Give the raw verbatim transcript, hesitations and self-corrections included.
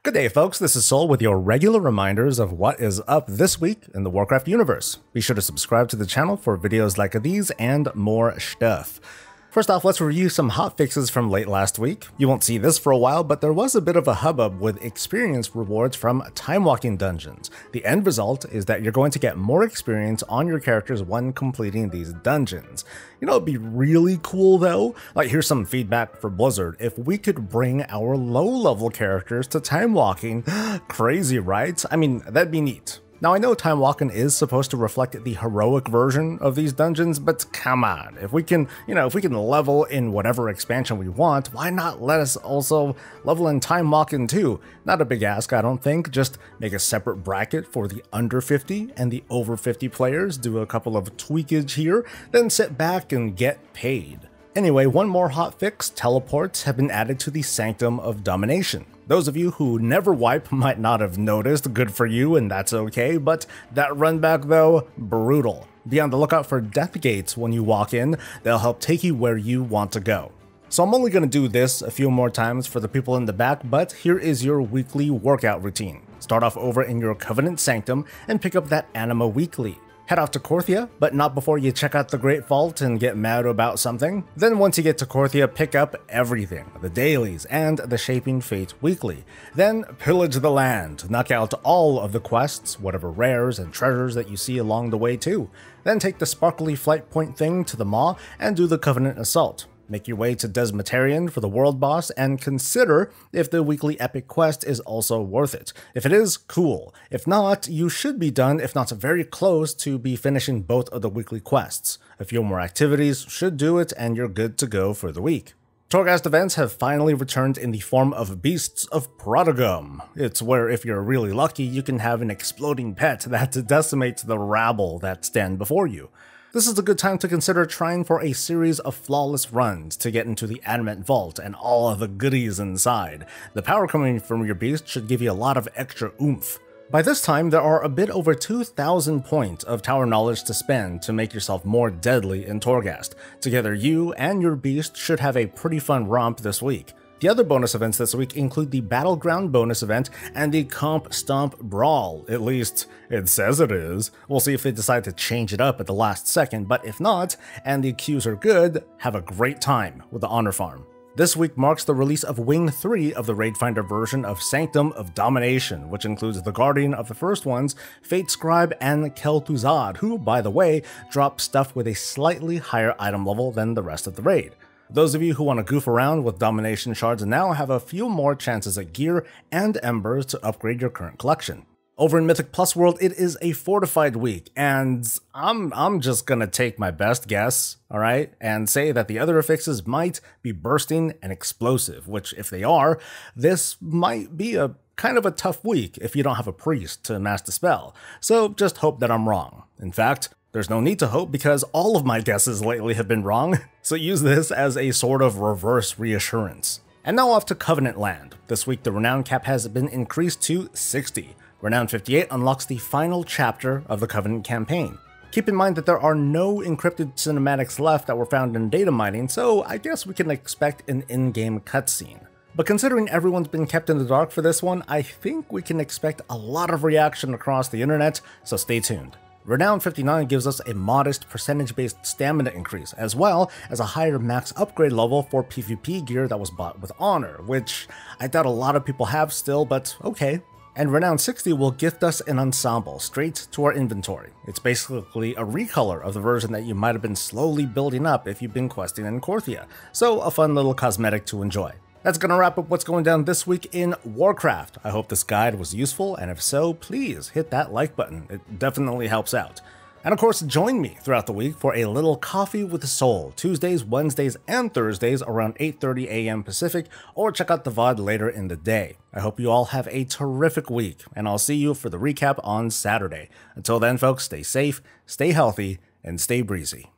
Good day, folks. This is Soul with your regular reminders of what is up this week in the Warcraft universe. Be sure to subscribe to the channel for videos like these and more stuff. First off, let's review some hotfixes from late last week. You won't see this for a while, but there was a bit of a hubbub with experience rewards from time walking dungeons. The end result is that you're going to get more experience on your characters when completing these dungeons. You know, it'd be really cool though. Like, here's some feedback for Blizzard. If we could bring our low-level characters to time walking, crazy, right? I mean, that'd be neat. Now, I know time walking is supposed to reflect the heroic version of these dungeons, but come on, if we can, you know, if we can level in whatever expansion we want, why not let us also level in time walking too? Not a big ask, I don't think. Just make a separate bracket for the under fifty and the over fifty players, do a couple of tweakage here, then sit back and get paid. Anyway, one more hotfix: teleports have been added to the Sanctum of Domination. Those of you who never wipe might not have noticed, good for you, and that's okay, but that run back though, brutal. Be on the lookout for death gates when you walk in. They'll help take you where you want to go. So I'm only going to do this a few more times for the people in the back, but here is your weekly workout routine. Start off over in your Covenant Sanctum and pick up that Anima Weekly. Head off to Korthia, but not before you check out the Great Vault and get mad about something. Then once you get to Korthia, pick up everything, the dailies and the Shaping Fate Weekly. Then pillage the land, knock out all of the quests, whatever rares and treasures that you see along the way too. Then take the sparkly flight point thing to the Maw and do the Covenant Assault. Make your way to Desmatarian for the world boss and consider if the weekly epic quest is also worth it. If it is, cool. If not, you should be done, if not very close, to be finishing both of the weekly quests. A few more activities should do it and you're good to go for the week. Torghast events have finally returned in the form of Beasts of Prodigum. It's where, if you're really lucky, you can have an exploding pet that decimates the rabble that stand before you. This is a good time to consider trying for a series of flawless runs to get into the Adamant Vault and all of the goodies inside. The power coming from your beast should give you a lot of extra oomph. By this time, there are a bit over two thousand points of tower knowledge to spend to make yourself more deadly in Torghast. Together, you and your beast should have a pretty fun romp this week. The other bonus events this week include the Battleground bonus event and the Comp Stomp Brawl. At least, it says it is. We'll see if they decide to change it up at the last second, but if not, and the queues are good, have a great time with the Honor Farm. This week marks the release of Wing three of the Raid Finder version of Sanctum of Domination, which includes the Guardian of the first ones, Fate Scribe, and Kel'Thuzad, who, by the way, drop stuff with a slightly higher item level than the rest of the raid. Those of you who want to goof around with Domination shards now have a few more chances at gear and embers to upgrade your current collection. Over in Mythic Plus World, it is a fortified week, and I'm I'm just gonna take my best guess, alright, and say that the other affixes might be bursting and explosive, which, if they are, this might be a kind of a tough week if you don't have a priest to master spell, so just hope that I'm wrong. In fact, there's no need to hope because all of my guesses lately have been wrong, so use this as a sort of reverse reassurance. And now off to Covenant Land. This week the Renown cap has been increased to sixty. Renown fifty-eight unlocks the final chapter of the Covenant campaign. Keep in mind that there are no encrypted cinematics left that were found in data mining, so I guess we can expect an in-game cutscene. But considering everyone's been kept in the dark for this one, I think we can expect a lot of reaction across the internet, so stay tuned. Renown fifty-nine gives us a modest percentage-based stamina increase, as well as a higher max upgrade level for PvP gear that was bought with Honor, which I doubt a lot of people have still, but okay. And Renown sixty will gift us an ensemble straight to our inventory. It's basically a recolor of the version that you might have been slowly building up if you've been questing in Korthia, so a fun little cosmetic to enjoy. That's gonna wrap up what's going down this week in Warcraft. I hope this guide was useful, and if so, please hit that like button. It definitely helps out. And of course, join me throughout the week for a little coffee with Soul, Tuesdays, Wednesdays, and Thursdays around eight thirty a m Pacific, or check out the V O D later in the day. I hope you all have a terrific week, and I'll see you for the recap on Saturday. Until then, folks, stay safe, stay healthy, and stay breezy.